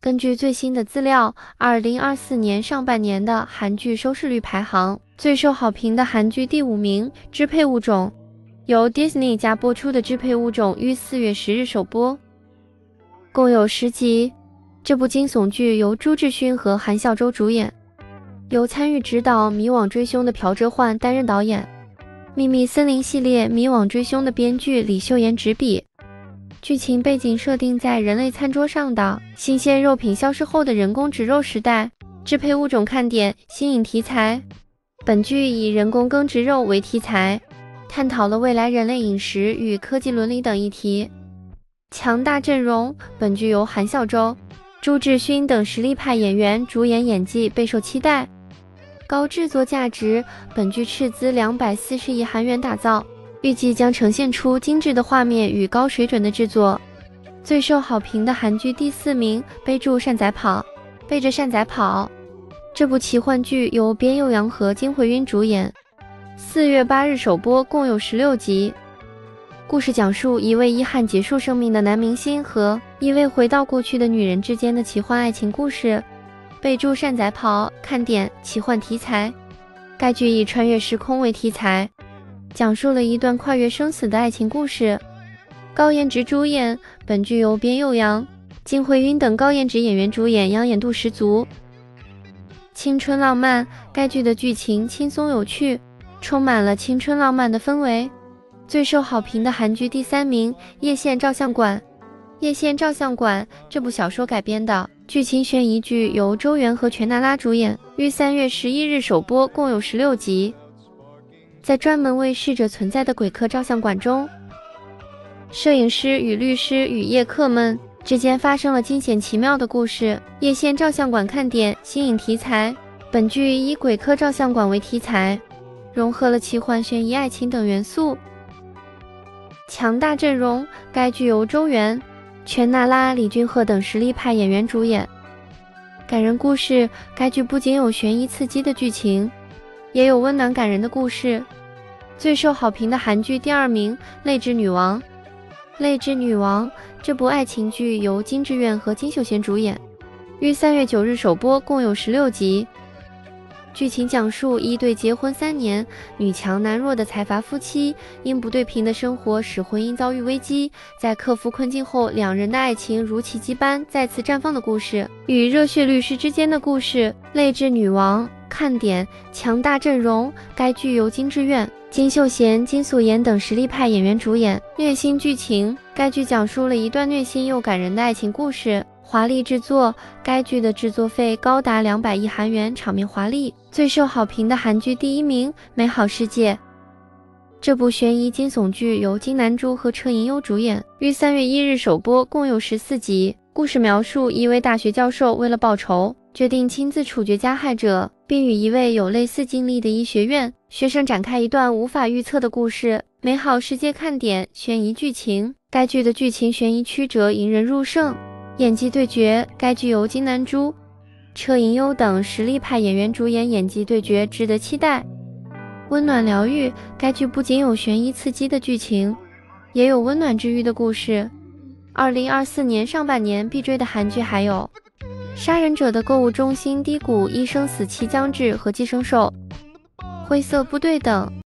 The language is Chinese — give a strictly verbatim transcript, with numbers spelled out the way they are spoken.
根据最新的资料，二零二四年上半年的韩剧收视率排行，最受好评的韩剧第五名《支配物种》，由 Disney 家播出的《支配物种》于四月十日首播，共有十集。这部惊悚剧由朱智勋和韩孝周主演，由参与执导《迷惘追凶》的朴哲焕担任导演，《秘密森林》系列《迷惘追凶》的编剧李秀妍执笔。剧情背景设定在人类餐桌上的新鲜肉品消失后的人工植肉时代，支配物种看点新颖题材。本剧以人工耕植肉为题材，探讨了未来人类饮食与科技伦理等议题。强大阵容，本剧由韩孝周、朱智勋等实力派演员主演，演技备受期待。高制作价值，本剧斥资两百四十亿韩元打造，预计将呈现出精致的画面与高水准的制作。最受好评的韩剧第四名，背著善宰跑，背着善宰跑。这部奇幻剧由边佑阳和金惠允主演，四月八日首播，共有十六集。故事讲述一位遗憾结束生命的男明星和一位回到过去的女人之间的奇幻爱情故事。备注善宰跑，看点奇幻题材。该剧以穿越时空为题材，讲述了一段跨越生死的爱情故事。高颜值主演，本剧由边佑阳、金惠允等高颜值演员主演，养眼度十足。青春浪漫，该剧的剧情轻松有趣，充满了青春浪漫的氛围。最受好评的韩剧第三名，叶县照相馆。叶县照相馆这部小说改编的剧情悬疑剧，由周元和全娜拉主演，于三月十一日首播，共有十六集。在专门为逝者存在的鬼客照相馆中，摄影师与律师与夜客们之间发生了惊险奇妙的故事。叶县照相馆看点新颖题材，本剧以鬼客照相馆为题材，融合了奇幻、悬疑、爱情等元素。强大阵容，该剧由周元、全娜拉、李俊赫等实力派演员主演。感人故事，该剧不仅有悬疑刺激的剧情，也有温暖感人的故事。最受好评的韩剧第二名，《泪之女王》。《泪之女王》这部爱情剧由金智媛和金秀贤主演，于三月九日首播，共有十六集。剧情讲述一对结婚三年、女强男弱的财阀夫妻，因不对平的生活使婚姻遭遇危机，在克服困境后，两人的爱情如奇迹般再次绽放的故事，与热血律师之间的故事。《泪之女王》看点强大阵容，该剧由金智媛、金秀贤、金素妍等实力派演员主演。虐心剧情，该剧讲述了一段虐心又感人的爱情故事。华丽制作，该剧的制作费高达两百亿韩元，场面华丽。最受好评的韩剧第一名，《美好世界》。这部悬疑惊悚剧由金南珠和车银优主演，于三月一日首播，共有十四集。故事描述一位大学教授为了报仇，决定亲自处决加害者，并与一位有类似经历的医学院学生展开一段无法预测的故事。美好世界看点悬疑剧情，该剧的剧情悬疑曲折，引人入胜。演技对决，该剧由金南珠、车银优等实力派演员主演，演技对决值得期待。温暖疗愈，该剧不仅有悬疑刺激的剧情，也有温暖治愈的故事。二零二四年上半年必追的韩剧还有《杀人者的购物中心低谷》、《一生死期将至》和《寄生兽》、《灰色部队》等。